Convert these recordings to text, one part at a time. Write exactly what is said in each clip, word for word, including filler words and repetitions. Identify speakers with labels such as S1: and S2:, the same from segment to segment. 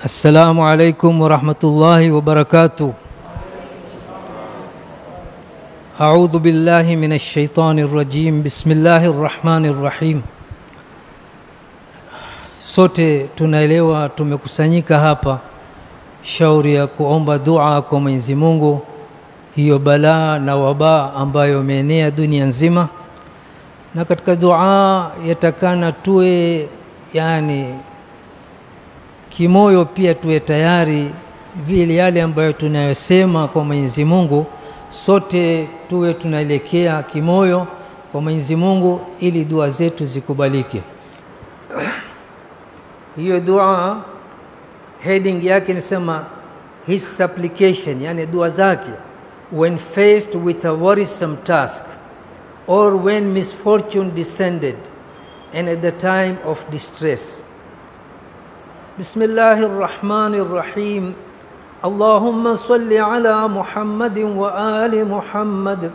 S1: السلام عليكم ورحمة الله وبركاته. أعوذ بالله من الشيطان الرجيم. بسم الله الرحمن الرحيم. Sote tunaelewa tumekusanyika hapa shauri ya kuomba dua kwa Mwenyezi Mungu hiyo balaa na wabaa ambayo imeenea dunia nzima, na katika dua yatakana tuwe yani kimoyo pia tuwe tayari vile yale ambayo tunayosema kwa Mwenyezi Mungu, sote tuwe tunaelekea kimoyo kwa Mwenyezi Mungu ili dua zetu zikubalike. Hiyo dua heading yake inasema his supplication, yani dua zake when faced with a worrisome task or when misfortune descended and at the time of distress. بسم الله الرحمن الرحيم. اللهم صل على محمد وآل محمد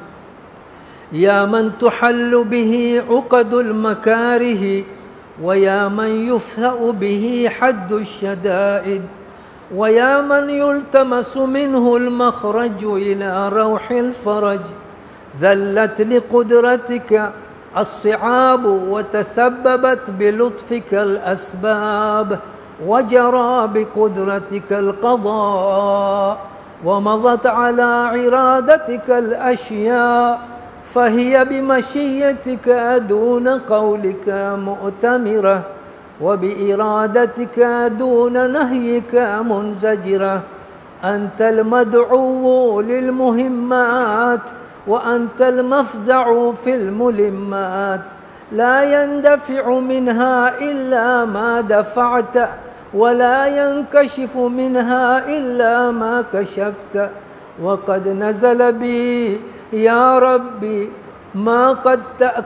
S1: يا من تحل به عقد المكاره ويا من يفثأ به حد الشدائد ويا من يلتمس منه المخرج إلى روح الفرج. ذلت لقدرتك الصعاب وتسببت بلطفك الأسباب وجرى بقدرتك القضاء ومضت على عرادتك الأشياء فهي بمشيتك دون قولك مؤتمرة وبإرادتك دون نهيك منزجرة. أنت المدعو للمهمات وأنت المفزع في الملمات، لا يندفع منها إلا ما دفعت ولا ينكشف منها إلا ما كشفت. وقد نزل بي يا ربي ما قد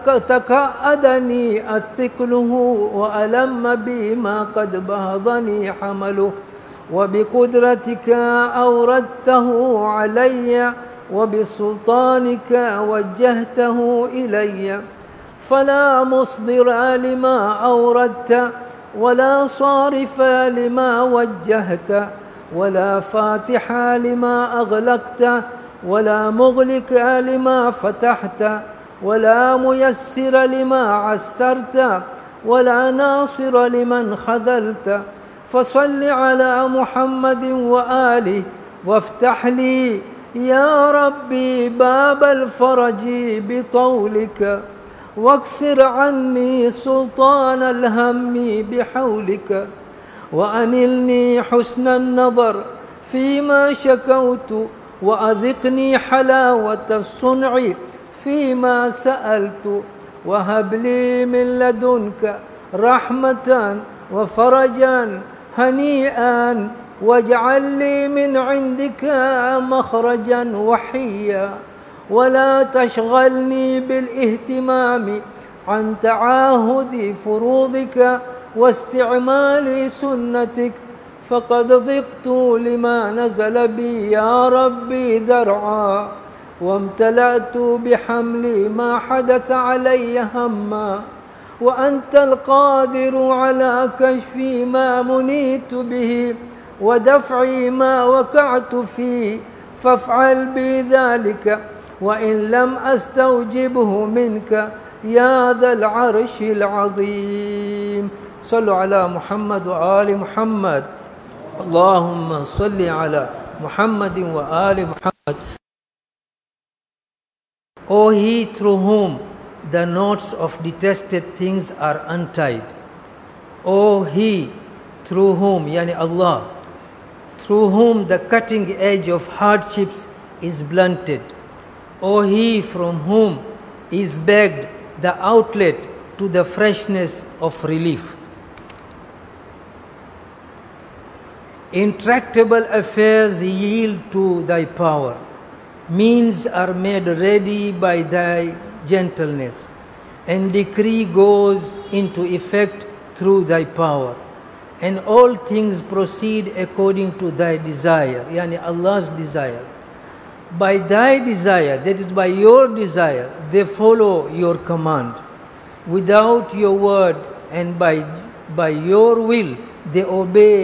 S1: تكأدني أثقله وألم بي ما قد بهضني حمله، وبقدرتك أوردته علي وبسلطانك وجهته إلي، فلا مصدر لما أوردت ولا صارف لما وجهت ولا فاتح لما أغلقت ولا مغلق لما فتحت ولا ميسر لما عسرت ولا ناصر لمن خذلت. فصل على محمد وآله وافتح لي يا ربي باب الفرج بطولك واكسر عني سلطان الهم بحولك، وأنلني حسن النظر فيما شكوت وأذقني حلاوة الصنع فيما سألت، وهب لي من لدنك رحمة وفرجا هنيئا واجعل لي من عندك مخرجا وحيا، ولا تشغلني بالاهتمام عن تعاهد فروضك واستعمال سنتك، فقد ضقت لما نزل بي يا ربي ذرعا وامتلأت بحمل ما حدث علي هما، وأنت القادر على كشف ما منيت به ودفع ما وقعت فيه، فافعل بي ذلك وإن لم أستوجبه منك يا ذا العرش العظيم. صلوا على محمد وآل محمد. اللهم صل على محمد وآل محمد. O he through whom the knots of detested things are untied. O he through whom, yani Allah, through whom the cutting edge of hardships is blunted. O he from whom is begged the outlet to the freshness of relief. Intractable affairs yield to thy power. Means are made ready by thy gentleness, and decree goes into effect through thy power. And all things proceed according to thy desire, yani Allah's desire. By thy desire, that is by your desire, they follow your command. Without your word and by, by your will, they obey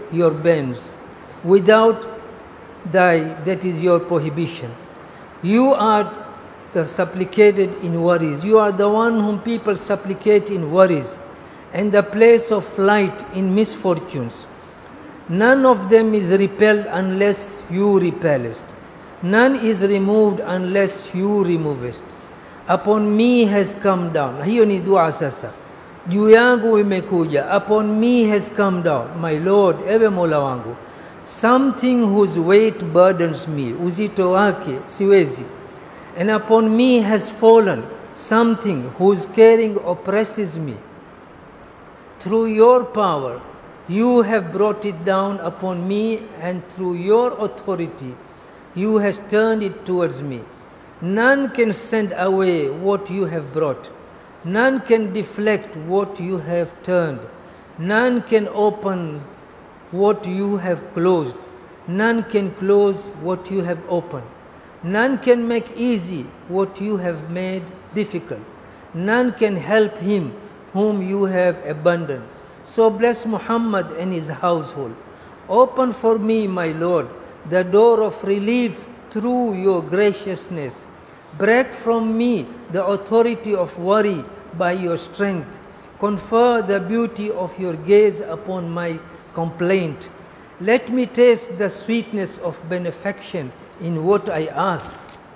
S1: your bends, without thy, that is your prohibition. You are the supplicated in worries. You are the one whom people supplicate in worries, and the place of flight in misfortunes. None of them is repelled unless you repellest. None is removed unless you removest. Upon me has come down. Hiyo ni dua sasa. Juu yangu imekuja. Upon me has come down, my Lord, ewe Mola wangu, something whose weight burdens me, uzito wake siwezi. And upon me has fallen something whose caring oppresses me. Through your power, you have brought it down upon me, and through your authority, you have turned it towards me. None can send away what you have brought. None can deflect what you have turned. None can open what you have closed. None can close what you have opened. None can make easy what you have made difficult. None can help him whom you have abandoned. So bless Muhammad and his household. Open for me, my Lord, the door of relief through your graciousness. Break from me the authority of worry by your strength. Confer the beauty of your gaze upon my complaint. Let me taste the sweetness of benefaction in what I ask.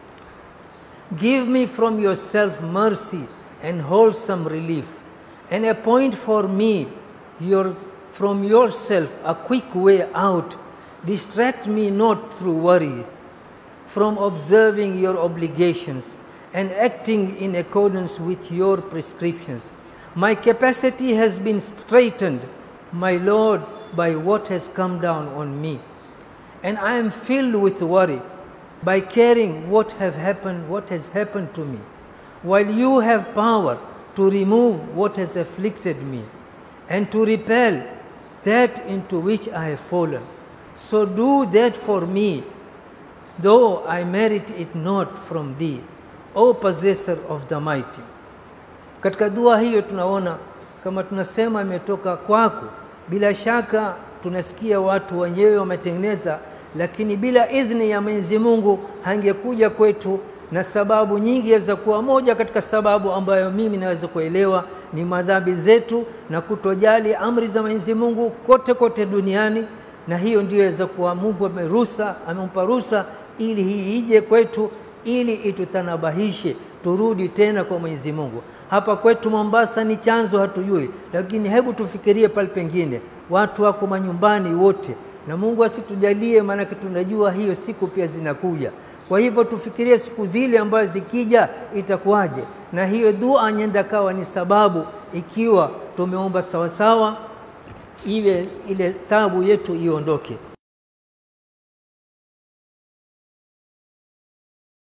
S1: Give me from yourself mercy and wholesome relief, and appoint for me your, from yourself a quick way out. Distract me not through worry from observing your obligations and acting in accordance with your prescriptions. My capacity has been straitened, my Lord, by what has come down on me, and I am filled with worry by caring what have happened, what has happened to me, while you have power to remove what has afflicted me and to repel that into which I have fallen. So do that for me, though I merit it not from thee, O possessor of the mighty. Katika dua hiyo tunaona kama tunasema imetoka kwako. Bila shaka tunasikia watu wenyewe wametengeneza, lakini bila idhni ya Mwenyezi Mungu hangekuja kwetu, na sababu nyingi yaweza kuwa moja katika sababu ambayo mimi naweza kuelewa ni madhambi zetu na kutojali amri za Mwenyezi Mungu kote kote duniani, na hiyo ndio yaweza kuwa Mungu ameruhusa, amempa ruhusa ili hii ije kwetu, ili itutanabahishe turudi tena kwa Mwenyezi Mungu. Hapa kwetu Mombasa ni chanzo hatujui, lakini hebu tufikirie pale pengine watu wako manyumbani wote, na Mungu asitujalie, maana tunajua hiyo siku pia zinakuja. Kwa hivyo tufikirie siku zile ambazo zikija itakuwaje, na hiyo dua nyenda kawa ni sababu, ikiwa tumeomba sawa sawa, iwe ile taabu yetu iondoke.